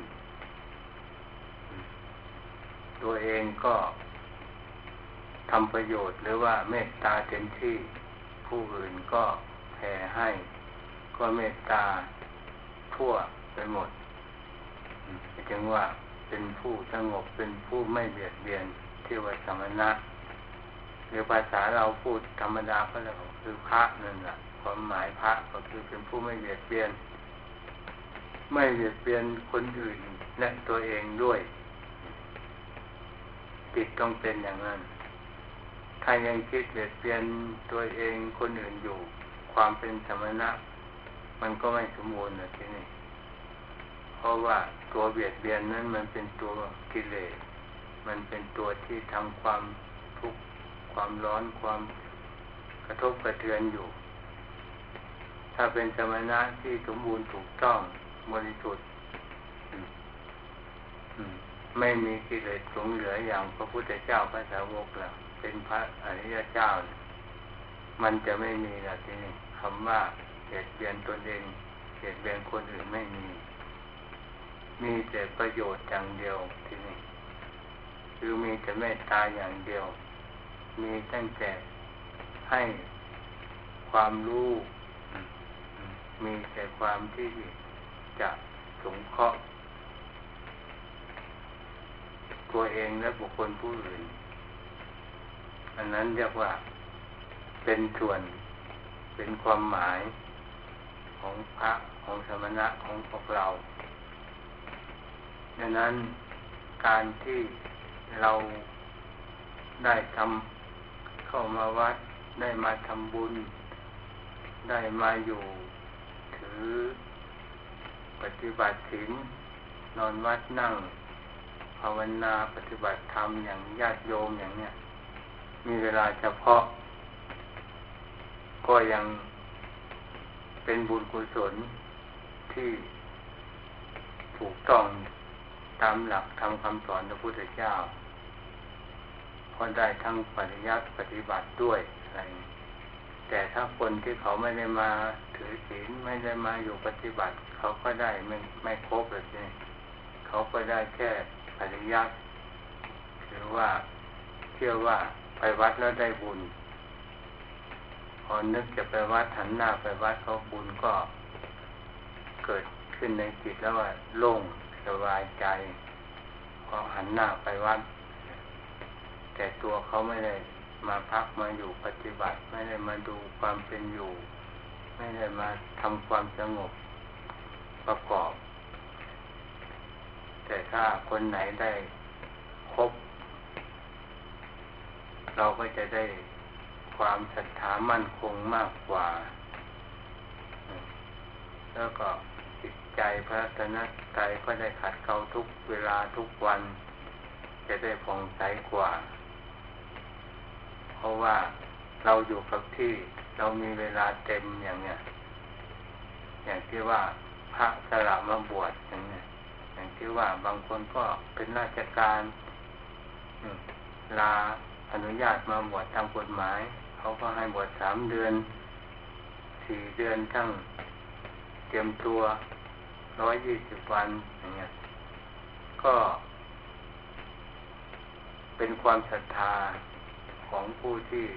ตัวเองก็ทำประโยชน์หรือว่าเมตตาเต็มที่ผู้อื่นก็แผ่ให้ก็เมตตาทั่วไปหมดจึงว่าเป็นผู้สงบเป็นผู้ไม่เบียดเบียนที่ว่าสมณะหรือภาษาเราพูดธรรมดาก็แล้วคือพระนั่นแหละความหมายพระก็คือเป็นผู้ไม่เบียดเบียนไม่เบียดเบียนคนอื่นและตัวเองด้วยจิตต้องเป็นอย่างนั้นถ้ายังคิดเบียดเบียนตัวเองคนอื่นอยู่ความเป็นสมณะมันก็ไม่สมบูรณ์นะทีนี้เพราะว่าตัวเบียดเบียนนั้นมันเป็นตัวกิเลสมันเป็นตัวที่ทำความทุกข์ความร้อนความกระทบกระเทือนอยู่ถ้าเป็นสมณะที่สมบูรณ์ถูกต้องบริสุทธิ์ไม่มีกิเลสหลงเหลืออย่างพระพุทธเจ้าพระสาวกแล้วเป็นพระอริยเจ้ามันจะไม่มีแล้วทีนี้คำว่าเบียดเบียนตนเองเบียดเบียนคนอื่นไม่มีมีแต่ประโยชน์อย่างเดียวทีนี้คือมีแต่เมตตาอย่างเดียวมีตั้งแต่ให้ความรู้มีแต่ความที่จะสงเคราะห์ตัวเองและบุคคลผู้อื่นอันนั้นเรียกว่าเป็นส่วนเป็นความหมายของพระของสมณะของพวกเราดังนั้นการที่เราได้ทำเข้ามาวัดได้มาทำบุญได้มาอยู่ถือปฏิบัติศีลนอนวัดนั่งภาวนาปฏิบัติธรรมอย่างญาติโยมอย่างเนี้ยมีเวลาเฉพาะก็ยังเป็นบุญกุศลที่ถูกต้องตามหลักธรรมคำสอนพระพุทธเจ้าพอได้ทั้งปริยัติปฏิบัติด้วยอะไรแต่ถ้าคนที่เขาไม่ได้มาถือศีลไม่ได้มาอยู่ปฏิบัติเขาก็ได้ไม่ไม่ครบเลยนี่เขาก็ได้แค่ปริยัติหรือว่าเชื่อว่าไปวัดแล้วได้บุญพอนึกจะไปวัดหันหน้าไปวัดเขาบุญก็เกิดขึ้นในจิตแล้วว่าโล่งสบายใจพอหันหน้าไปวัดแต่ตัวเขาไม่ได้มาพักมาอยู่ปฏิบัติไม่ได้มาดูความเป็นอยู่ไม่ได้มาทำความสงบประกอบแต่ถ้าคนไหนได้ครบเราก็จะได้ความศรัทธามั่นคงมากกว่าแล้วก็จิตใจพระรัตนตรัยก็ได้ขัดเกลาทุกเวลาทุกวันจะได้ผ่องใสกว่าเพราะว่าเราอยู่กับที่เรามีเวลาเต็มอย่างเนี้ยอย่างที่ว่าพระสละมาบวชอย่างเนี้ยอย่างที่ว่าบางคนก็เป็นราชการลาอนุญาตมาบวชตามกฎหมายเขาก็ให้บวชสามเดือนสี่เดือนทั้งเตรียมตัวร้อยยี่สิบวันอย่างเงี้ยก็เป็นความศรัทธาของผู้ที่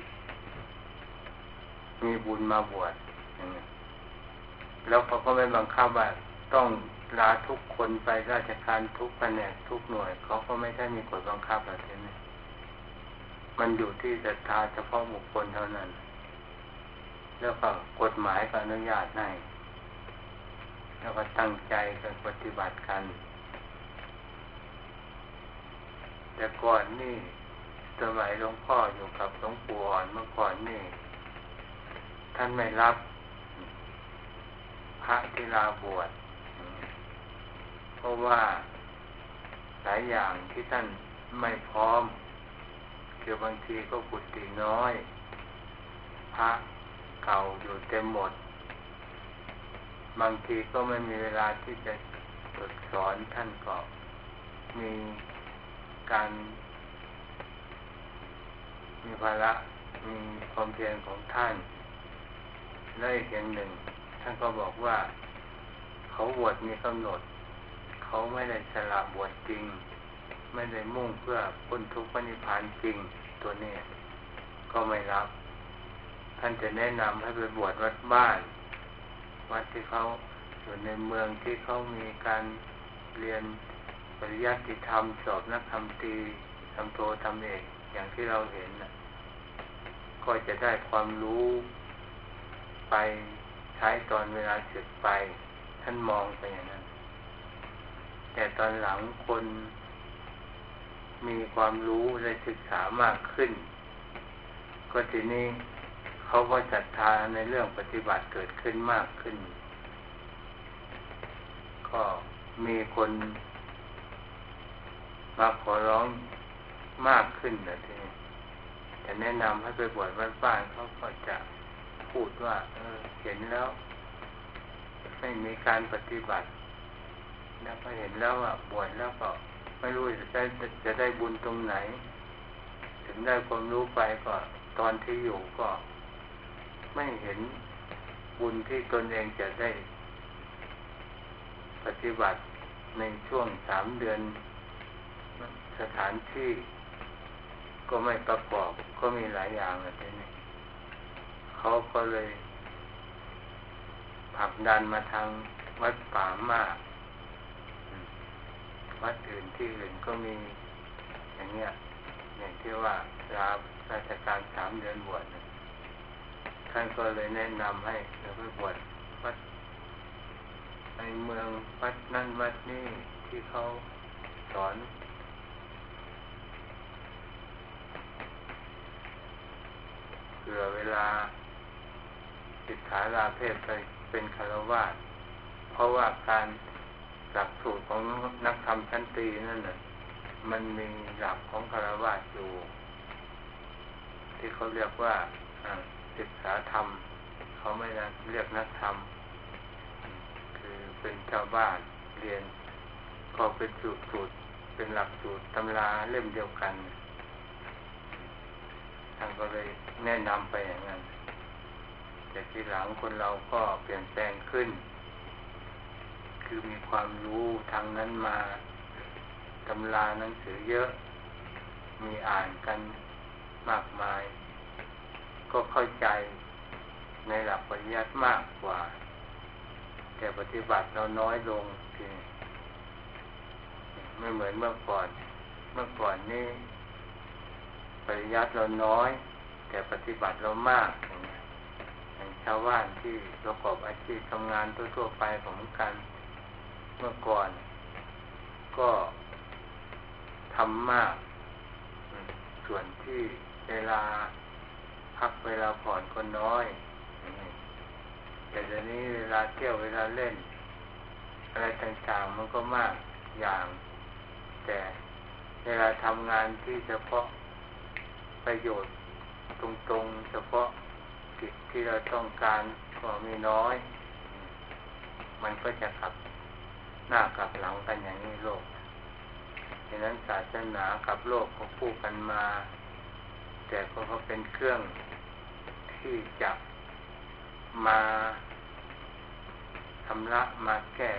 มีบุญมาบวชอย่างเงี้ยแล้วเขาก็ไม่บังคับว่าต้องลาทุกคนไปราชการทุกแผนกทุกหน่วยเขาก็ไม่ได้มีกฎบังคับแบบนี้มันอยู่ที่ศรัทธาเฉพาะบุคคลเท่านั้นแล้วก็กฎหมายก็อนุญาตให้แล้วก็ตั้งใจกันปฏิบัติกันแต่ก่อนนี่สมัยหลวงพ่ออยู่กับหลวงปู่อ่อนเมื่อก่อนนี่ท่านไม่รับพระที่ลาบวชเพราะว่าหลายอย่างที่ท่านไม่พร้อมเกี่ยวบางทีก็กุฏิน้อยพระเก่าอยู่เต็มหมดบางทีก็ไม่มีเวลาที่จะฝึกสอนท่านก็มีการมีภาระมีความเพียรของท่านและอีกอย่างหนึ่งท่านก็บอกว่าเขาบวชมีกำหนดเขาไม่ได้สละบวชจริงไม่ได้มุ่งเพื่อพ้นทุกข์นิพพานจริงตัวนี้ก็ไม่รับท่านจะแนะนำให้ไปบวชวัดบ้านวัดที่เขาอยู่ในเมืองที่เขามีการเรียนปริยัติธรรมสอบนักธรรมตรีทำโททำเอกอย่างที่เราเห็นนะก็จะได้ความรู้ไปใช้ตอนเวลาศึกไปท่านมองไปอย่างนั้นแต่ตอนหลังคนมีความรู้และศึกษามากขึ้นก็ทีนี้เขาก็ศรัทธาในเรื่องปฏิบัติเกิดขึ้นมากขึ้นก็มีคนมาขอร้องมากขึ้นนะทีนี้จะแนะนำให้ไปบวชวัดบ้านเขาก็จะพูดว่าเออเห็นแล้วไม่มีการปฏิบัติแล้วก็เห็นแล้วว่าบวชแล้วก็ไม่รู้จะได้จะได้บุญตรงไหนถึงได้ความรู้ไปก็ตอนที่อยู่ก็ไม่เห็นบุญที่ตนเองจะได้ปฏิบัติในช่วงสามเดือนสถานที่ก็ไม่ประกอบก็มีหลายอย่างอะไรนี่เขาก็เลยผลักดันมาทางวัดป่ามากวัดอื่นที่อื่นก็มีอย่างเงี้ยอย่างที่ว่าลาราชการสามเดือนบวชท่านก็เลยแนะนำให้เราไปบวชวัดในเมืองวัดนั่นวัดนี่ที่เขาสอนเผื่อเวลาสิกขาลาเพศไปเป็นฆราวาสเพราะว่าการหลักสูตรของนักธรรมชั้นตรีนั่นน่ะมมันมีหลักของฆราวาสอยู่ที่เขาเรียกว่าศึกษาธรรมเขาไม่เรียกนักธรรมคือเป็นชาวบ้านเรียนก็เป็นสูตรสูตรเป็นหลักสูตรตำราเล่มเดียวกันท่านก็เลยแนะนำไปอย่างนั้นแต่ทีหลังคนเราก็เปลี่ยนแปลงขึ้นคือมีความรู้ทางนั้นมาตำราหนังสือเยอะมีอ่านกันมากมายก็เข้าใจในหลักปริยัติมากกว่าแต่ปฏิบัติเราน้อยลงทีไม่เหมือนเมื่อก่อนเมื่อก่อนนี่ปริยัติเราน้อยแต่ปฏิบัติเรามากอย่างเงี้ยอย่างชาวบ้านที่ประกอบอาชีพทำงานทั่วๆไปของกันเมื่อก่อนก็ทำมากส่วนที่เวลาพักเวลาผ่อนก็น้อยแต่เดี๋ยวนี้เวลาเที่ยวเวลาเล่นอะไรต่างๆมันก็มากอย่างแต่เวลาทำงานที่เฉพาะประโยชน์ตรงๆเฉพาะกิจที่เราต้องการก็มีน้อยมันก็จะกลับหน้ากลับหลังกันอย่างนี้โลกฉะนั้นศาสนากับโลกก็คู่กันมาแต่ก็เขาเป็นเครื่องที่จะมาชำระมาแก้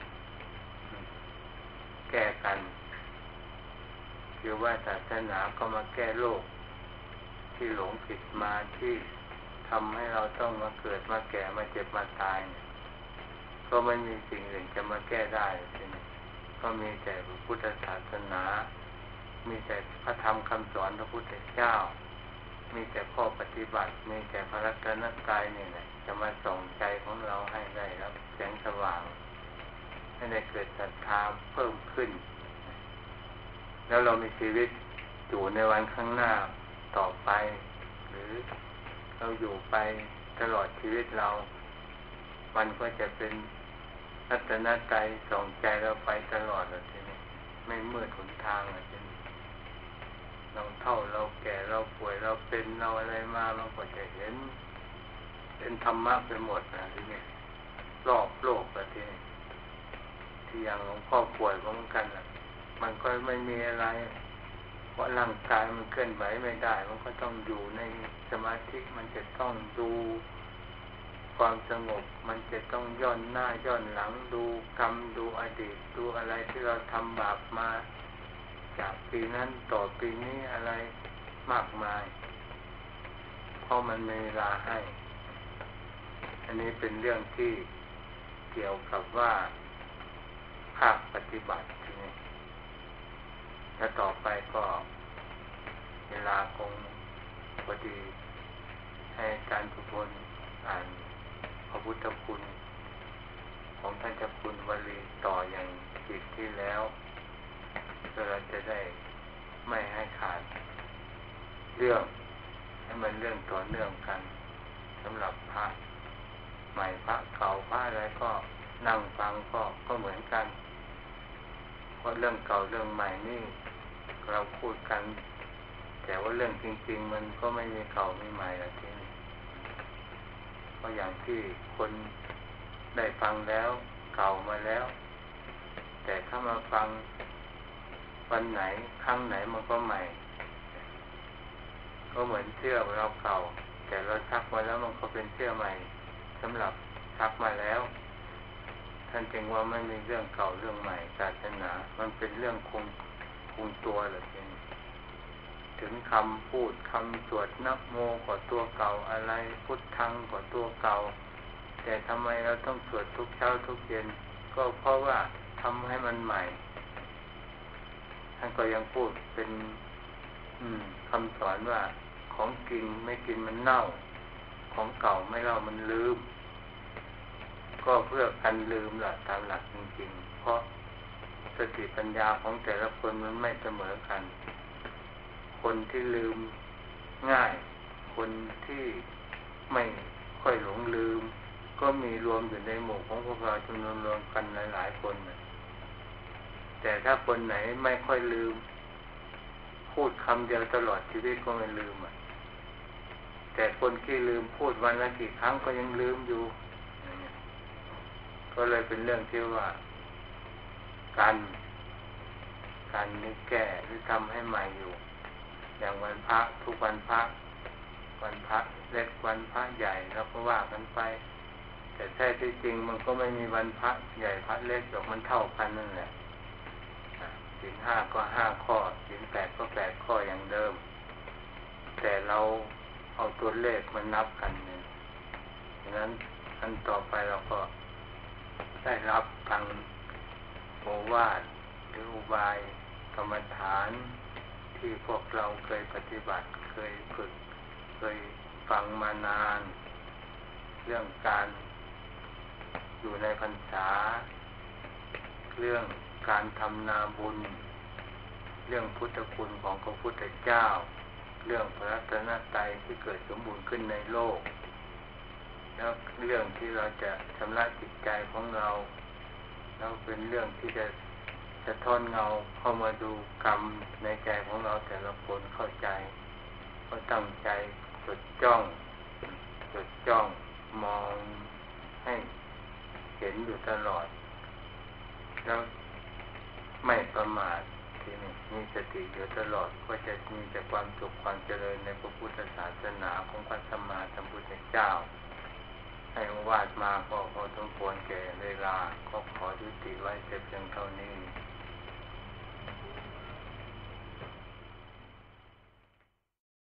แก้กันคือว่าศาสนาก็มาแก้โลกที่หลงผิดมาที่ทำให้เราต้องมาเกิดมาแก่มาเจ็บมาตายเนี่ยก็ไม่มีสิ่งอื่นจะมาแก้ได้ใช่ไหมก็มีแต่พระพุทธศาสนามีแต่พระธรรมคำสอนพระพุทธเจ้ามีแต่ข้อปฏิบัติมีแต่พระรัตนตรัยนี่แหละจะมาส่องใจของเราให้ได้รับแสงสว่างให้ได้เกิดศรัทธาเพิ่มขึ้นแล้วเรามีชีวิตอยู่ในวันข้างหน้าต่อไปหรือเราอยู่ไปตลอดชีวิตเรามันก็จะเป็นรัตนตรัยส่องใจเราไปตลอดเลยทีนี้ไม่มืดหนทางเลยทีนี้เราเฒ่าเราแก่เราป่วยเราเป็นเราอะไรมามันก็จะเห็นเป็นธรรมะไปหมดนะทีนี้รอบโลกแบบนี้ที่อย่างหลวงพ่อป่วยเหมือนกันอ่ะมันก็ไม่มีอะไรเพราะร่างกายมันเคลื่อนไหวไม่ได้มันก็ต้องอยู่ในสมาธิมันจะต้องดูความสงบมันจะต้องย้อนหน้าย้อนหลังดูกรรมดูอดีตดูอะไรที่เราทำบาปมาจากปีนั้นต่อปีนี้อะไรมากมายเพราะมันมีเวลาให้อันนี้เป็นเรื่องที่เกี่ยวกับว่าภาคปฏิบัติทีนี้แล้วต่อไปก็เวลาคงพอดีให้การทุกคนอ่านพระพุทธคุณของท่านเจ้าคุณวลีต่ออย่างจิตที่แล้วเพื่อเราจะได้ไม่ให้ขาดเรื่องให้มันเรื่องต่อเนื่องกันสำหรับพระใหม่พระเก่าพระอะไรก็นั่งฟังก็ก็เหมือนกันเพราะเรื่องเก่าเรื่องใหม่นี่เราพูดกันแต่ว่าเรื่องจริงๆมันก็ไม่มีเก่าไม่ใหม่ละทีนี้เพราะอย่างที่คนได้ฟังแล้วเก่ามาแล้วแต่ถ้ามาฟังวันไหนครั้งไหนมันก็ใหม่ก็เหมือนเสื้อเราเก่าแต่เราซักมาแล้วมันก็เป็นเสื้อใหม่สำหรับซักมาแล้วท่านจึงว่าไม่มีเรื่องเก่าเรื่องใหม่ศาสนามันเป็นเรื่องคงคงตัวเลยทีนี้ถึงคำพูดคำสวดนะโมก็ตัวเก่าอะไรพุทธังก็ตัวเก่าแต่ทำไมเราต้องสวดทุกเช้าทุกเย็นก็เพราะว่าทำให้มันใหม่ท่านก็ยังพูดเป็นคำสอนว่าของกินไม่กินมันเน่าของเก่าไม่เน่ามันลืมก็เพื่อกันลืมล่ะตามหลักจริงๆเพราะสติปัญญาของแต่ละคนมันไม่เสมอกันคนที่ลืมง่ายคนที่ไม่ค่อยหลงลืมก็มีรวมอยู่ในหมู่ของพวกเราจำนวนรวมกันหลายๆคนนะแต่ถ้าคนไหนไม่ค่อยลืมพูดคำเดียวตลอดชีวิตก็ไม่ลืมอ่ะแต่คนที่ลืมพูดวันละกี่ครั้งก็ยังลืมอยู่ก็เลยเป็นเรื่องที่ว่าการการนี้แก้หรือทำให้ใหม่อยู่อย่างวันพระทุกวันพระวันพระเล็กวันพระใหญ่เราก็ว่ากันไปแต่แท้ที่จริงมันก็ไม่มีวันพระใหญ่พระเล็กหรอกมันเท่ากันนั่นแหละศีลห้าก็ห้าข้อศีลแปดก็แปดข้ออย่างเดิมแต่เราเอาตัวเลขมันนับกันเนี่ยดังนั้นอันต่อไปเราก็ได้รับทางโอวาทหรืออุบายกรรมฐานที่พวกเราเคยปฏิบัติเคยฝึกเคยฟังมานานเรื่องการอยู่ในพรรษาเรื่องการทำนาบุญเรื่องพุทธคุณของพระพุทธเจ้าเรื่องพระรัตนตรัยที่เกิดสมบูรณ์ขึ้นในโลกแล้วเรื่องที่เราจะชำระจิตใจของเราแล้วเป็นเรื่องที่จะสะท้อนเงาเข้ามาดูกรรมในใจของเราแต่ละคนเข้าใจก็ตั้งใจจดจ้องจดจ้องมองให้เห็นอยู่ตลอดแล้วไม่ประมาทที่นี่มีสติอยู่ตลอดก็จะมีแต่ความสุขความเจริญในพระพุทธศาสนาของพระสัมมาสัมพุทธเจ้าให้วาดมาก็พอสมควรแก่เวลาก็ขอยุติไว้แต่เพียงเท่านี้